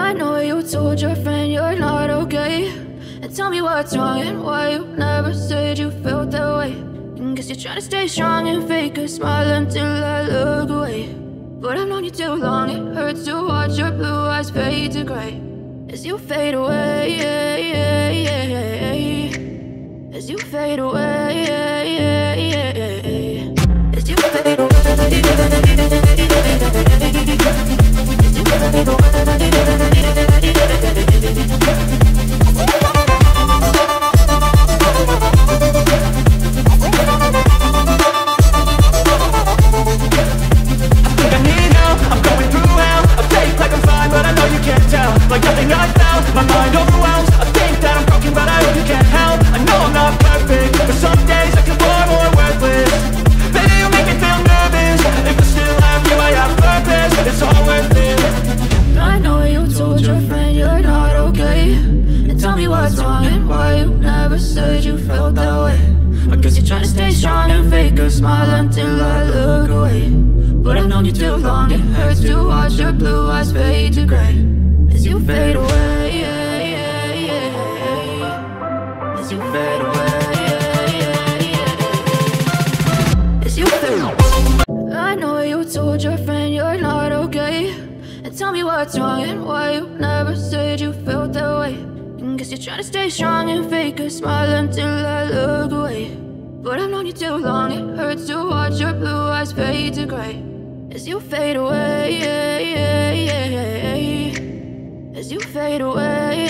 I know you told your friend you're not okay, and tell me what's wrong and why you never said you felt that way. And guess you're trying to stay strong and fake a smile until I look away. But I've known you too long, it hurts to watch your blue eyes fade to gray as you fade away, as you fade away, as you fade away. Like nothing I felt, my mind overwhelms. I think that I'm broken, but I hope you can't help. I know I'm not perfect, but some days I feel more worthless. Maybe you make me feel nervous. If I still have you, I have purpose. It's all worth it. I know you told your friend you're not okay, and tell me what's wrong and why you never said you felt that way. I guess you're trying to stay strong and fake a smile until I look away. But I've known you too long, it hurts to watch your blue eyes fade to gray as you fade away, as you fade away, as you fade away. I know you told your friend you're not okay, and tell me what's wrong and why you never said you felt that way. And guess you're trying to stay strong and fake a smile until I look away. But I've known you too long, it hurts to watch your blue eyes fade to gray as you fade away, as you fade away,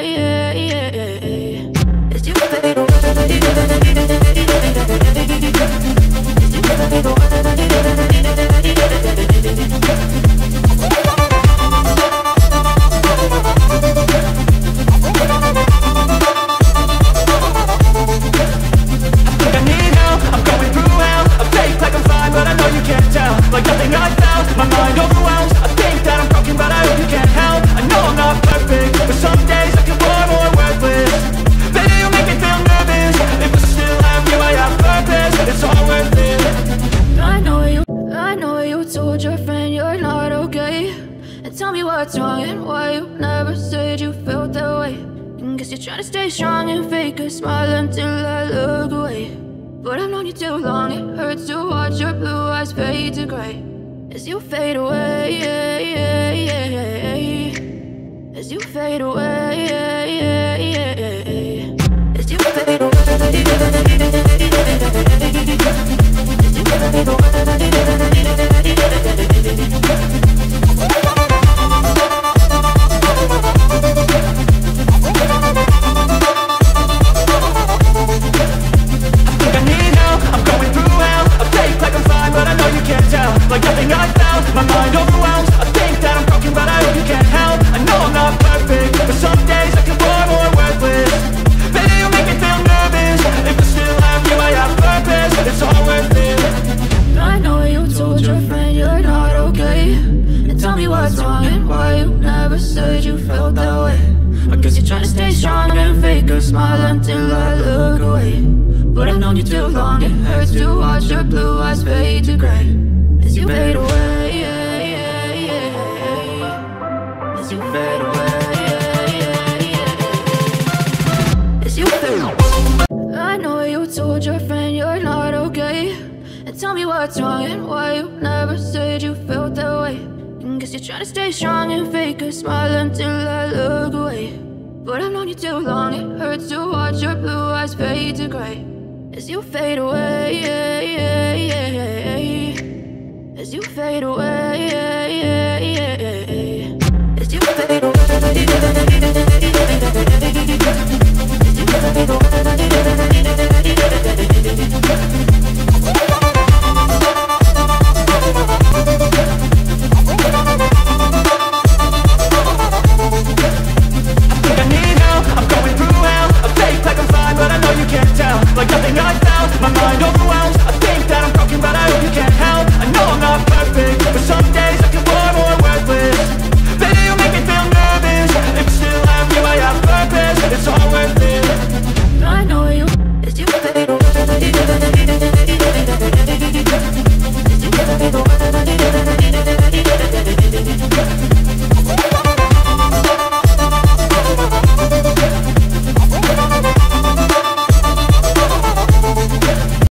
as you fade away, I need help, I'm going through hell. I fake like I'm fine, but I know you can't tell. Like nothing I felt, my mind overwhelms. I think that I'm broken, but I hope you can't help. I know I'm not perfect, but some days I feel more worthless. Maybe you make me feel nervous. If I still have you, I have purpose. It's all worth it. I know you told your friend you're not okay, and tell me what's wrong and why you never said you felt that way. And guess you're trying to stay strong and fake a smile until I look away. But I've known you too long, it hurts to watch your blue eyes fade to gray as you fade away, as you fade away, as you fade away, as you fade like nothing I felt, my mind overwhelms. I think that I'm broken, but I hope you can't help. I know I'm not perfect, but some days I feel more worthless. Maybe you make me feel nervous. If I still have you, I have purpose. It's all worth it. I know you told your friend you're not okay, and tell me what's wrong and why you never said you felt that way. I guess you're trying to stay strong and fake a smile until I look away. But I've known you too long, it hurts to watch your blue eyes fade to gray as you fade away, as you fade away, as you fade away. I know you told your friend you're not okay, and tell me what's wrong and why you never said you felt that way. And guess you're trying to stay strong and fake a smile until I look away. But I've known you too long, it hurts to watch your blue eyes fade to gray as you fade away, as you fade away,